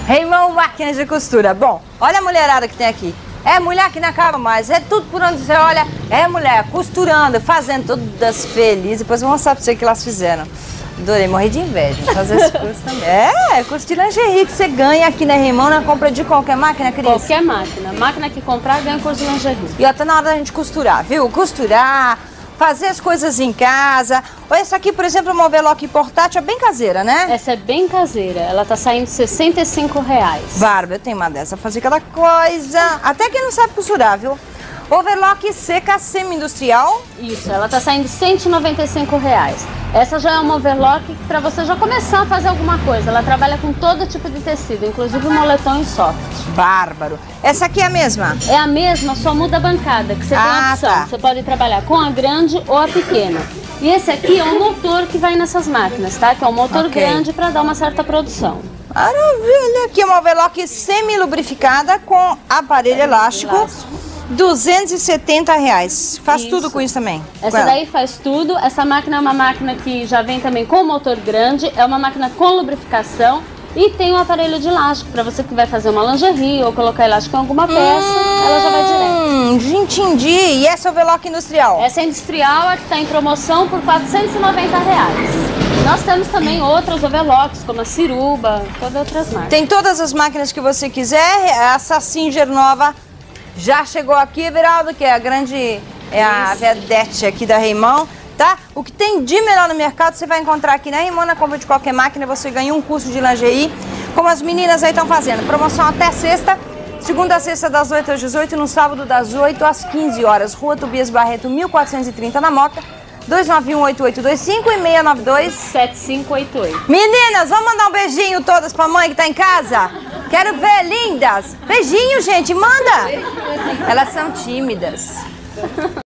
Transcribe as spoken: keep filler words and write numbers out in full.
Raymond Máquinas de Costura. Bom, olha a mulherada que tem aqui. É mulher que não acaba mais, é tudo por onde você olha, é mulher costurando, fazendo todas felizes. Depois eu vou mostrar pra você o que elas fizeram. Adorei, morri de inveja de fazer esse curso também. É, curso de lingerie que você ganha aqui na Raymond na compra de qualquer máquina, Cris? Qualquer máquina. Máquina que comprar ganha curso de lingerie. E ó, tá na hora da gente costurar, viu? Costurar, fazer as coisas em casa. Olha, essa aqui, por exemplo, é uma overlock portátil, é bem caseira, né? Essa é bem caseira, ela tá saindo sessenta e cinco reais. Bárbara, eu tenho uma dessa, fazer cada coisa. Até quem não sabe costurar, viu? Overlock seca semi-industrial. Isso, ela tá saindo cento e noventa e cinco reais. Essa já é uma overlock para você já começar a fazer alguma coisa. Ela trabalha com todo tipo de tecido, inclusive moletom e soft. Bárbaro. Essa aqui é a mesma? É a mesma, só muda a bancada, que você ah, tem a opção. Tá. Você pode trabalhar com a grande ou a pequena. E esse aqui é o motor que vai nessas máquinas, tá? Que é um motor okay. grande para dar uma certa produção. Maravilha! Aqui é uma overlock semi-lubrificada com aparelho é elástico. elástico. duzentos e setenta reais. Faz isso. Tudo com isso também? Essa daí faz tudo. Essa máquina é uma máquina que já vem também com motor grande. É uma máquina com lubrificação. E tem um aparelho de elástico para você que vai fazer uma lingerie ou colocar elástico em alguma peça. Hum, ela já vai direto. Entendi. E essa overlock industrial? Essa é industrial, a que está em promoção por quatrocentos e noventa reais. Nós temos também outras overlocks, como a Ciruba, todas outras marcas. Tem todas as máquinas que você quiser. Essa Singer nova já chegou aqui, Everaldo, que é a grande, é a vedete aqui da Raymond, tá? O que tem de melhor no mercado você vai encontrar aqui na Raymond, na compra de qualquer máquina, você ganha um curso de lingerie, como as meninas aí estão fazendo. Promoção até sexta, segunda a sexta das oito às dezoito, no sábado das oito às quinze horas. Rua Tobias Barreto, mil quatrocentos e trinta na Moca, dois nove um, oito oito dois cinco e seis nove dois, sete cinco oito oito. Meninas, vamos mandar um beijinho todas pra mãe que tá em casa? Quero ver, lindas! Beijinho, gente, manda! Elas são tímidas.